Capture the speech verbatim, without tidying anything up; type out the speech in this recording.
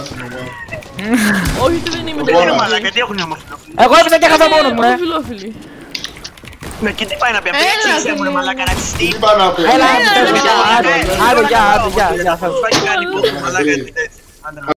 Όχι, δεν είμαι Δεν είναι μαλάκα, τι έχουν όμως. Εγώ έπαιζα και χαθά μόνο μου, ε. Φιλόφιλοι. Ναι, και τι πάει να πει, απ' εξήγησε μου ρε μαλάκα ρατσιστή. Τι πάει να πει. Έλα, άντε, άντε, άντε, άντε, άντε, άντε, άντε, άντε, άντε, άντε, Πάει κάνει πόδι, μαλάκα, τι έτσι.